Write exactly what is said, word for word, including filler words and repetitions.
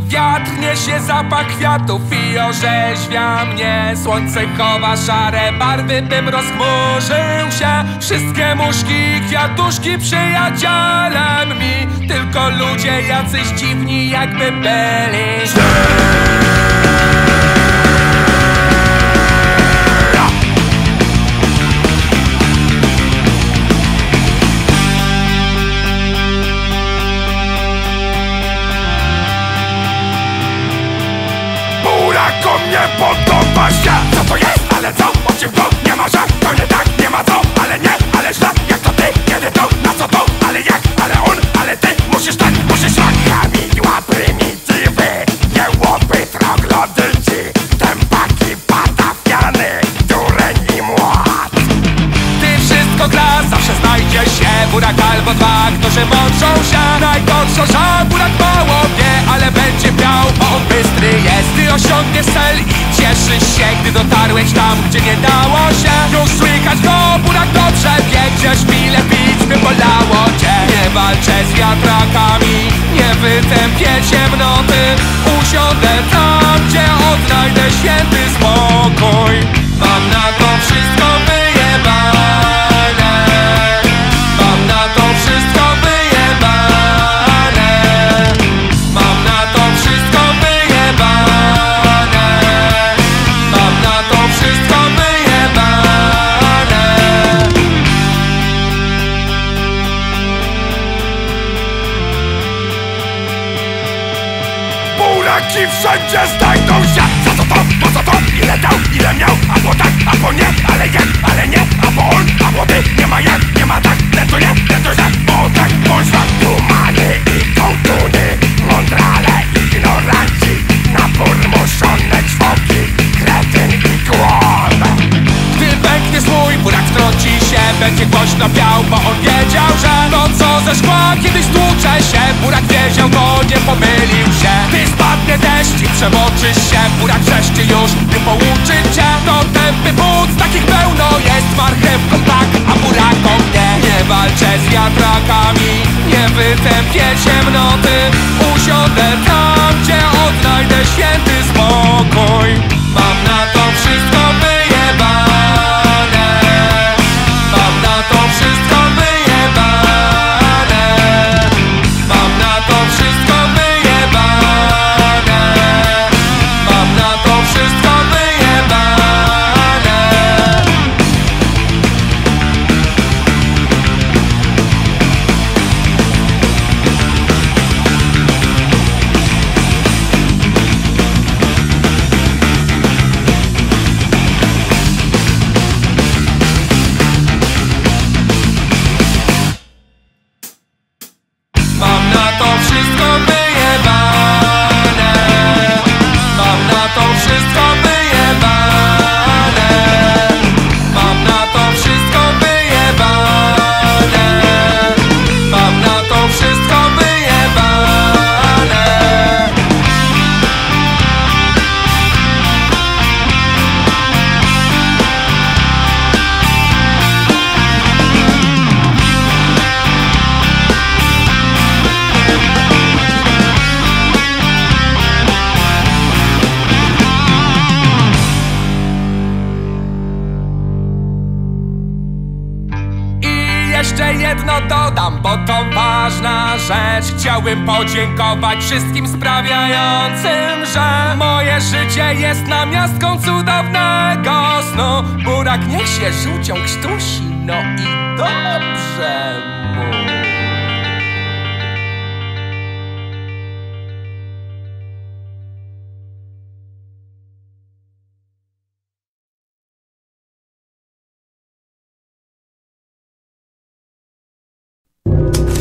Wiatr niesie zapach kwiatów i orzeźwia mnie. Słońce chowa szare barwy, bym rozchmurzył się. Wszystkie muszki, kwiatuszki przyjacielem mi. Tylko ludzie jacyś dziwni, jakby byli źle. Buraku mnie podoba się. Co to jest? Ale co? O czym to? Nie ma, że to nie tak, nie ma co. Ale nie, ale źle, jak to ty? Kiedy to? Na co to? Ale jak? Ale on? Ale ty? Musisz tak, musisz tak. Hamidła, prymitywy, jełopy, troglodyci, tępaki, patafiany, dureń i młot. Ty wszystko gra, zawsze znajdzie się burak albo dwa, którzy mączą się. Najgorsze, że burak mało wie, ale będzie miał, bo on bystry jest. Ty osiągniesz cel i cieszysz się, gdy dotarłeś tam, gdzie nie dało się. Już słychać go, burak dobrze wie, gdzie szpile pić by bolało cię. Nie walczę z wiatrakami, nie wytępię ciemnoty. Usiądę tam, gdzie odnajdę święty spokój. Mam na to wszystko wyjebane. Mam na to wszystko wyjebane. Mam na to wszystko wyjebane. Mam na to wszystko wyjebane. Buraki wszędzie znajdą się. Co to to? Po co to? Ile dał? Ile miał? Albo tak, albo nie. Ale jak? Ale nie. Albo on, albo ty. Nie ma jak, nie ma tak. Nie to nie, nie to źle. Bo tak, bo źle. Tumany i kołtuny, mądrale i ignoranci, napór muszone czwoki, kretyn i kłon. Gdy pęknie swój burak wtrąci się, będzie głośno piał, bo on wiedział, że to co ze szkła kiedyś tłucze się. Burak wiedział, go nie pomylił się. Gdy spadnie deszcz i przemoczysz się, burak wreszcie już nie pouczy cię. To tępy but, takich pełno jest, marchewką tak, a burakom nie. Nie walczę z wiatrakami, nie wytępię ciemnoty. Usiądę tam, gdzie odnajdę święty spokój. Mam na to wszystko wyjebane. Mam na to wszystko wyjebane. Mam na to wszystko wyjebane. Mam na to wszystko wyjebane. Mam na to wszystko wyjebane. Mam na to wszystko wyjebane. Mam na to wszystko wyjebane. Mam na to wszystko wyjebane. Jeszcze jedno dodam, bo to ważna rzecz. Chciałbym podziękować wszystkim sprawiającym, że moje życie jest namiastką cudownego snu. Burak niech się żółcią krztusi, no i dobrze mu.